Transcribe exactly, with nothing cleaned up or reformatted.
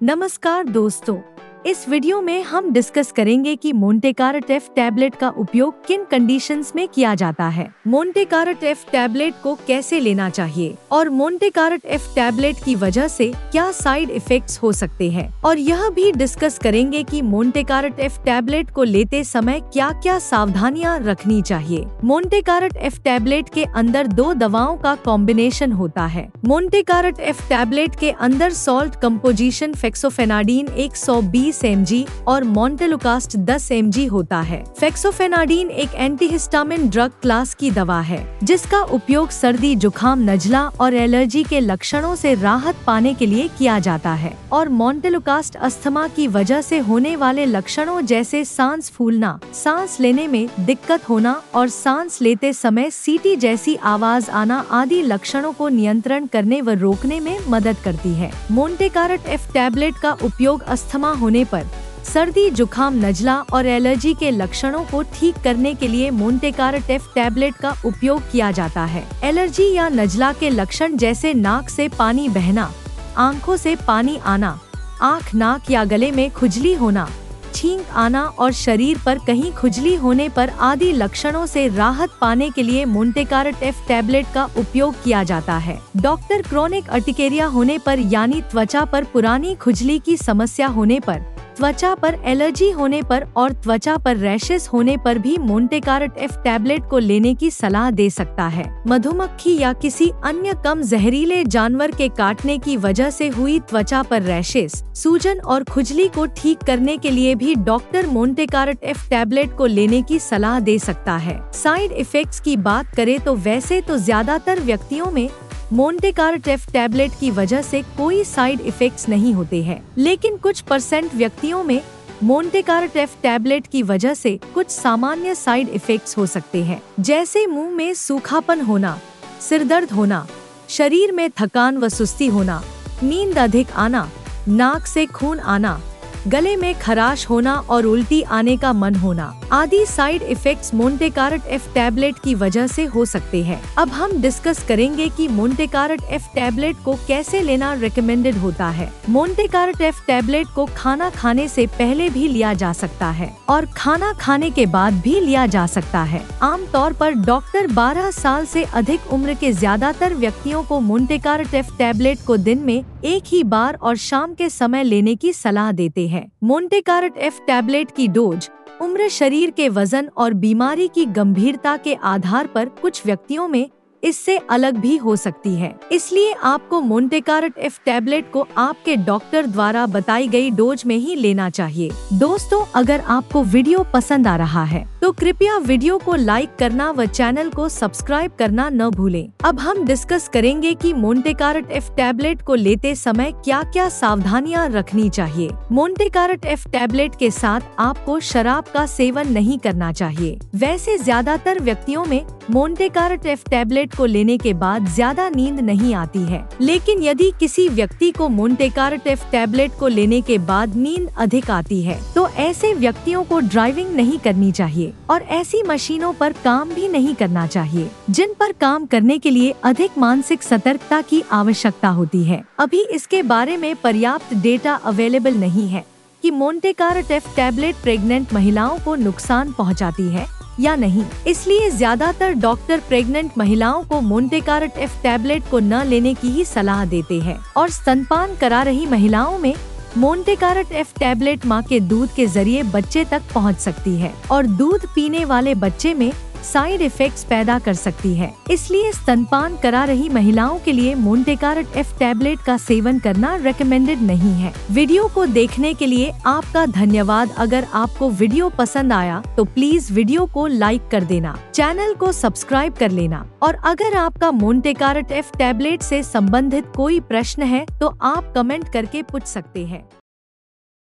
नमस्कार दोस्तों, इस वीडियो में हम डिस्कस करेंगे कि मोंटेकार्ट एफ टैबलेट का उपयोग किन कंडीशंस में किया जाता है, मोंटेकार्ट एफ टैबलेट को कैसे लेना चाहिए और मोंटेकार्ट एफ टैबलेट की वजह से क्या साइड इफेक्ट्स हो सकते हैं। और यह भी डिस्कस करेंगे कि मोंटेकार्ट एफ टैबलेट को लेते समय क्या क्या सावधानियां रखनी चाहिए। मोंटेकार्ट एफ टैबलेट के अंदर दो दवाओं का कॉम्बिनेशन होता है। मोंटेकार्ट एफ टैबलेट के अंदर सॉल्ट कंपोजिशन फेक्सोफेनाडीन एक सौ बीस एम जी और मोंटेलुकास्ट दस एम जी होता है। फेक्सोफेनाडीन एक एंटीहिस्टामिन ड्रग क्लास की दवा है जिसका उपयोग सर्दी, जुकाम, नजला और एलर्जी के लक्षणों से राहत पाने के लिए किया जाता है। और मोंटेलुकास्ट अस्थमा की वजह से होने वाले लक्षणों जैसे सांस फूलना, सांस लेने में दिक्कत होना और सांस लेते समय सीटी जैसी आवाज आना आदि लक्षणों को नियंत्रण करने व रोकने में मदद करती है। मोंटेकार्ट एफ टैबलेट का उपयोग अस्थमा होने पर, सर्दी, जुकाम, नजला और एलर्जी के लक्षणों को ठीक करने के लिए मोंटेकार्ट एफ टैबलेट का उपयोग किया जाता है। एलर्जी या नजला के लक्षण जैसे नाक से पानी बहना, आंखों से पानी आना, आँख, नाक या गले में खुजली होना, छींक आना और शरीर पर कहीं खुजली होने पर आदि लक्षणों से राहत पाने के लिए मोंटेकार्ट एफ टैबलेट का उपयोग किया जाता है। डॉक्टर क्रोनिक अर्टिकेरिया होने पर यानी त्वचा पर पुरानी खुजली की समस्या होने पर, त्वचा पर एलर्जी होने पर और त्वचा पर रैशेस होने पर भी मोंटेकार्ट एफ टैबलेट को लेने की सलाह दे सकता है। मधुमक्खी या किसी अन्य कम जहरीले जानवर के काटने की वजह से हुई त्वचा पर रैशेस, सूजन और खुजली को ठीक करने के लिए भी डॉक्टर मोंटेकार्ट एफ टैबलेट को लेने की सलाह दे सकता है। साइड इफेक्ट्स की बात करें तो वैसे तो ज्यादातर व्यक्तियों में मोंटेकार्ट एफ टैबलेट की वजह से कोई साइड इफेक्ट्स नहीं होते हैं, लेकिन कुछ परसेंट व्यक्तियों में मोंटेकार्ट एफ टैबलेट की वजह से कुछ सामान्य साइड इफेक्ट्स हो सकते हैं, जैसे मुंह में सूखापन होना, सिरदर्द होना, शरीर में थकान व सुस्ती होना, नींद अधिक आना, नाक से खून आना, गले में खराश होना और उल्टी आने का मन होना आदि side effects Montecart F tablet की वजह से हो सकते हैं। अब हम डिस्कस करेंगे कि मोंटेकार्ट एफ टैबलेट को कैसे लेना रिकमेंडेड होता है। मोंटेकार्ट एफ टैबलेट को खाना खाने से पहले भी लिया जा सकता है और खाना खाने के बाद भी लिया जा सकता है। आमतौर पर डॉक्टर बारह साल से अधिक उम्र के ज्यादातर व्यक्तियों को मोंटेकार्ट एफ टैबलेट को दिन में एक ही बार और शाम के समय लेने की सलाह देते हैं। मोंटेकार्ट एफ टैबलेट की डोज उम्र, शरीर के वजन और बीमारी की गंभीरता के आधार पर कुछ व्यक्तियों में इससे अलग भी हो सकती है, इसलिए आपको मोंटेकार्ट एफ टैबलेट को आपके डॉक्टर द्वारा बताई गई डोज में ही लेना चाहिए। दोस्तों, अगर आपको वीडियो पसंद आ रहा है तो कृपया वीडियो को लाइक करना व चैनल को सब्सक्राइब करना न भूलें। अब हम डिस्कस करेंगे कि मोंटेकार्ट एफ टैबलेट को लेते समय क्या क्या सावधानियां रखनी चाहिए। मोंटेकार्ट एफ टैबलेट के साथ आपको शराब का सेवन नहीं करना चाहिए। वैसे ज्यादातर व्यक्तियों में मोंटेकार्ट एफ टैबलेट को लेने के बाद ज्यादा नींद नहीं आती है, लेकिन यदि किसी व्यक्ति को मोंटेकार्ट एफ टैबलेट को लेने के बाद नींद अधिक आती है तो ऐसे व्यक्तियों को ड्राइविंग नहीं करनी चाहिए और ऐसी मशीनों पर काम भी नहीं करना चाहिए जिन पर काम करने के लिए अधिक मानसिक सतर्कता की आवश्यकता होती है। अभी इसके बारे में पर्याप्त डेटा अवेलेबल नहीं है कि मोंटेकार्ट एफ टैबलेट प्रेग्नेंट महिलाओं को नुकसान पहुंचाती है या नहीं, इसलिए ज्यादातर डॉक्टर प्रेग्नेंट महिलाओं को मोंटेकार्ट एफ टैबलेट को न लेने की ही सलाह देते हैं। और स्तनपान करा रही महिलाओं में मोंटेकार्ट एफ टैबलेट मां के दूध के जरिए बच्चे तक पहुंच सकती है और दूध पीने वाले बच्चे में साइड इफेक्ट्स पैदा कर सकती है, इसलिए स्तनपान करा रही महिलाओं के लिए मोंटेकार्ट एफ टैबलेट का सेवन करना रिकमेंडेड नहीं है। वीडियो को देखने के लिए आपका धन्यवाद। अगर आपको वीडियो पसंद आया तो प्लीज वीडियो को लाइक कर देना, चैनल को सब्सक्राइब कर लेना और अगर आपका मोंटेकार्ट एफ टैबलेट से संबंधित कोई प्रश्न है तो आप कमेंट करके पूछ सकते हैं।